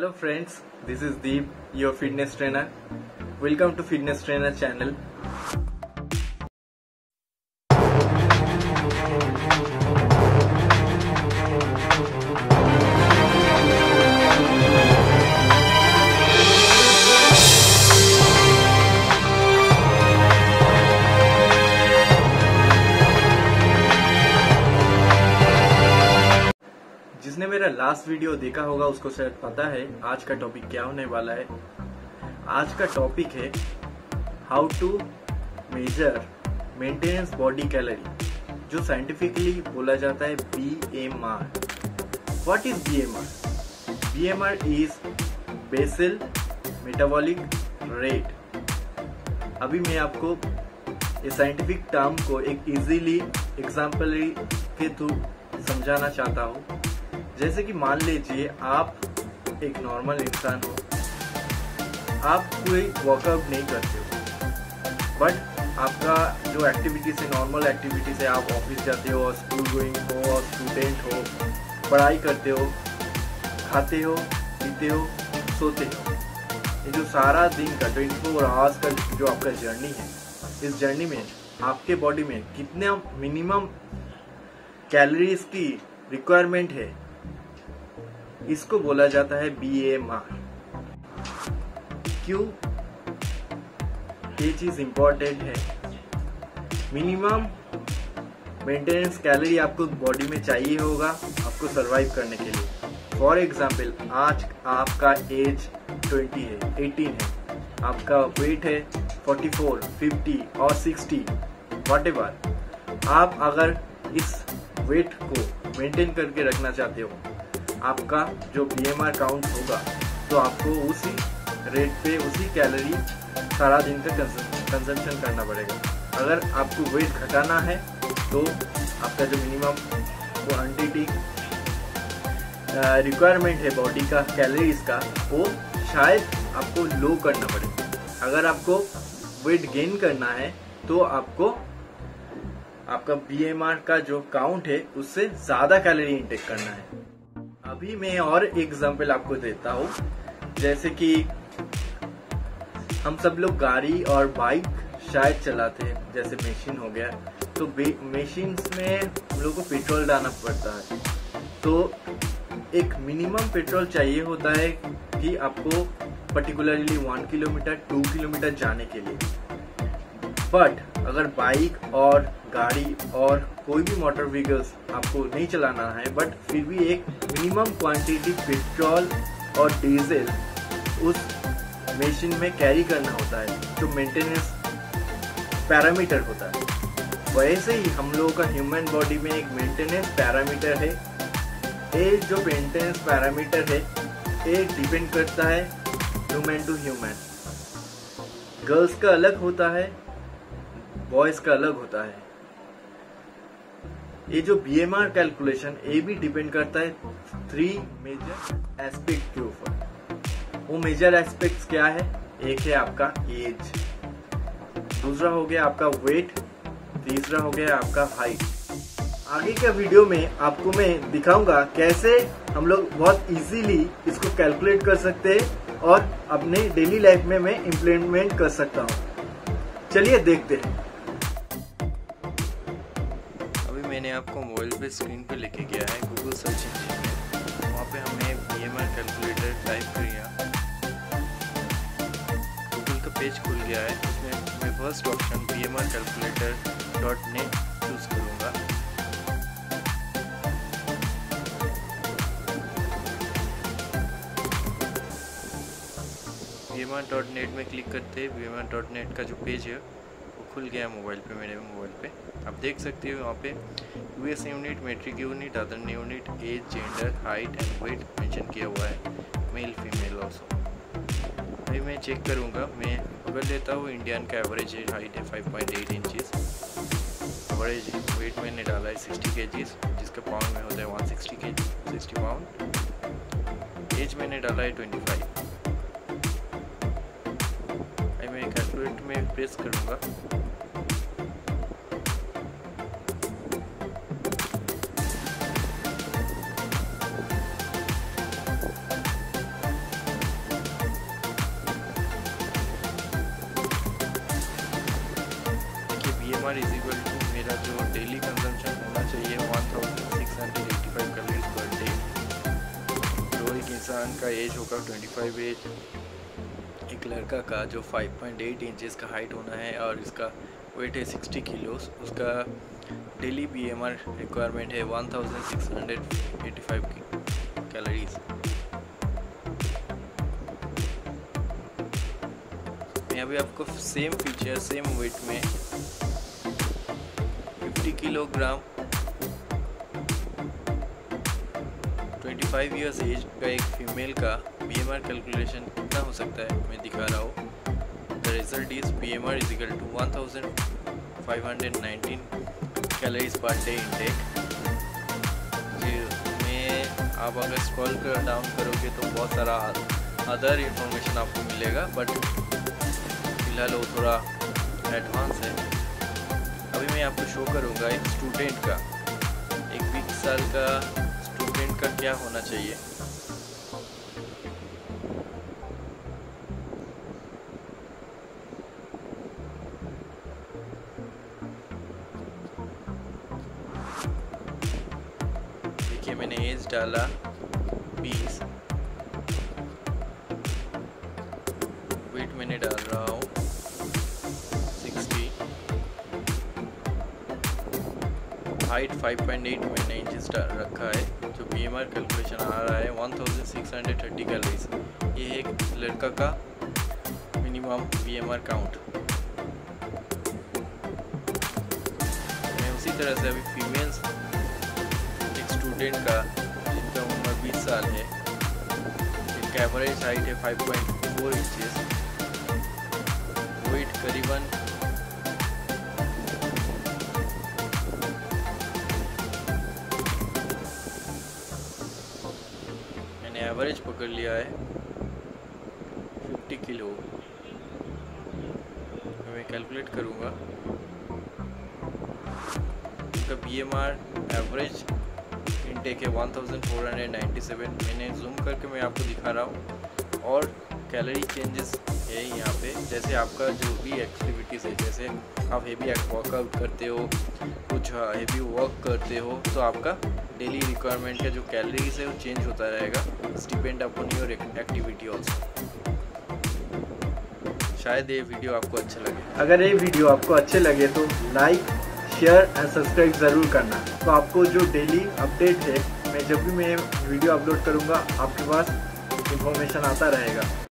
Hello friends, this is Deep, your fitness trainer. Welcome to Fitness Trainer channel. जिसने मेरा last video देखा होगा उसको शायद पता है आज का टॉपिक क्या होने वाला है। आज का टॉपिक है how to measure maintenance body calorie, जो साइंटिफिकली बोला जाता है BMR। What is BMR? BMR is basal metabolic rate. अभी मैं आपको इस साइंटिफिक टर्म को एक इजीली एग्जाम्पल के थ्रू समझाना चाहता हूँ। जैसे कि मान लीजिए आप एक नॉर्मल इंसान हो, आप कोई वर्कआउट नहीं करते हो, बट आपका जो एक्टिविटीज है नॉर्मल एक्टिविटीज है, आप ऑफिस जाते हो और स्कूल गोइंग हो और स्टूडेंट हो, पढ़ाई करते हो, खाते हो, पीते हो, सोते हो। ये जो सारा दिन का 24 आवर्स का जो आपका जर्नी है, इस जर्नी में आपके बॉडी में कितने मिनिमम कैलोरीज की रिक्वायरमेंट है, इसको बोला जाता है BMR। क्यों ये चीज इंपॉर्टेंट है? मिनिमम मेंटेनेंस कैलोरी आपको बॉडी में चाहिए होगा आपको सरवाइव करने के लिए। फॉर एग्जाम्पल, आज आपका एज 20 है, 18 है, आपका वेट है 44, 50 और 60 व्हाटएवर। आप अगर इस वेट को मेंटेन करके रखना चाहते हो, आपका जो BMR काउंट होगा तो आपको उसी रेट पे उसी कैलोरी सारा दिन का कंजम्पशन करना पड़ेगा। अगर आपको वेट घटाना है तो आपका जो मिनिमम क्वांटिटी रिक्वायरमेंट है बॉडी का कैलोरीज का, वो शायद आपको लो करना पड़ेगा। अगर आपको वेट गेन करना है तो आपको आपका BMR का जो काउंट है उससे ज्यादा कैलोरी इंटेक करना है। अभी मैं और एग्जांपल आपको देता हूँ। जैसे कि हम सब लोग गाड़ी और बाइक शायद चलाते हैं, जैसे मशीन हो गया, तो मशीन में हम लोग को पेट्रोल डालना पड़ता है। तो एक मिनिमम पेट्रोल चाहिए होता है कि आपको पर्टिकुलरली 1 किलोमीटर 2 किलोमीटर जाने के लिए। बट अगर बाइक और गाड़ी और कोई भी मोटर व्हीकल्स आपको नहीं चलाना है, बट फिर भी एक मिनिमम क्वांटिटी पेट्रोल और डीजल उस मशीन में कैरी करना होता है, जो मेंटेनेंस पैरामीटर होता है। वैसे ही हम लोगों का ह्यूमन बॉडी में एक मेंटेनेंस पैरामीटर है। ये जो मेंटेनेंस पैरामीटर है ये डिपेंड करता है ह्यूमन टू ह्यूमन। गर्ल्स का अलग होता है, बॉयज का अलग होता है। ये जो BMR कैलकुलेशन ये भी डिपेंड करता है 3 मेजर एस्पेक्ट के ऊपर। वो मेजर एस्पेक्ट्स क्या है? एक है आपका एज, दूसरा हो गया आपका वेट, तीसरा हो गया आपका हाइट। आगे के वीडियो में आपको मैं दिखाऊंगा कैसे हम लोग बहुत इजीली इसको कैलकुलेट कर सकते हैं और अपने डेली लाइफ में मैं इम्प्लीमेंट कर सकता हूँ। चलिए देखते हैं। मैंने आपको मोबाइल पे स्क्रीन पे लेके गया है गूगल सर्च इंजन में। वहाँ पे हमने BMR कैलकुलेटर टाइप किया, गूगल का पेज खुल गया है। उसमें मैं first option BMR calculator.net choose करूँगा। BMR.net में क्लिक करते BMR.net का जो पेज है वो खुल गया मोबाइल पे, मेरे मोबाइल पे। आप देख सकते हो वहाँ पे US unit, metric unit, other unit, age, gender, height and weight mention किया हुआ है, मेल फीमेल ऑल्सो। अभी मैं चेक करूँगा। मैं अगर लेता हूँ इंडियन का एवरेज हाइट है 5.8 इंचज़, एवरेज वेट मैंने डाला है 60 kg, जिसका पाउंड में होता है 160 kg, 60 पाउंड। एज मैंने डाला है 25। अभी मैं कैलकुलेट में प्रेस करूँगा। इंसान का एज होगा 25 एज, एक लड़का का जो 5.8 इंचेस का हाइट होना है और इसका वेट है 60 किलोस, उसका डेली BMR रिक्वायरमेंट है 1685 कैलोरीज। यहाँ भी आपको सेम फीचर सेम वेट में 50 किलोग्राम 25 इयर्स एज का एक फीमेल का BMR कैलकुलेशन कितना हो सकता है मैं दिखा रहा हूँ। The result is BMR is equal to 1519 calories per day intake. में आप अगर स्क्रॉल कर डाउन करोगे तो बहुत सारा अदर इंफॉर्मेशन आपको मिलेगा, बट फिलहाल वो थोड़ा एडवांस है। अभी मैं आपको शो करूँगा एक स्टूडेंट का, एक 20 साल का स्टूडेंट का क्या होना चाहिए। देखिए मैंने एज डाला 20, वेट मैंने डाल रहा हूँ 60, हाइट 5.8 मैंने इंचेस रखा है, जो BMR कैलकुलेशन आ रहा है 1630 कैलोरीज। ये है एक लड़का का मिनिमम BMR काउंट। मैं उसी तरह से अभी फीमेल्स एक स्टूडेंट का जिनका उम्र 20 साल है, जिनका एवरेज हाइट है 5.4 इंचेस, वेट करीबन एवरेज पकड़ लिया है 50 किलो। मैं कैलकुलेट करूँगा उसका BMR एवरेज इनटेक है 1497। मैंने जूम करके मैं आपको दिखा रहा हूँ। और कैलोरी चेंजेस है यहाँ पे, जैसे आपका जो भी एक्टिविटीज़ है, जैसे आप हेवी वर्कआउट करते हो, कुछ हेवी वर्क करते हो, तो आपका डेली रिक्वायरमेंट का जो कैलोरीज है वो चेंज होता रहेगा, depend upon your activity also. शायद ये वीडियो आपको अच्छा लगे। अगर ये वीडियो आपको अच्छे लगे तो लाइक, शेयर एंड सब्सक्राइब ज़रूर करना। तो आपको जो डेली अपडेट है, मैं जब भी मैं वीडियो अपलोड करूँगा आपके पास इंफॉर्मेशन आता रहेगा।